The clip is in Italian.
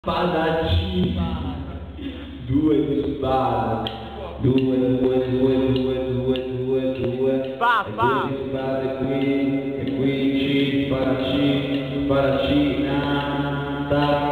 Spadaccina, due di spada, due, Pa, e pa. due di spade qui, e qui C, spadacina,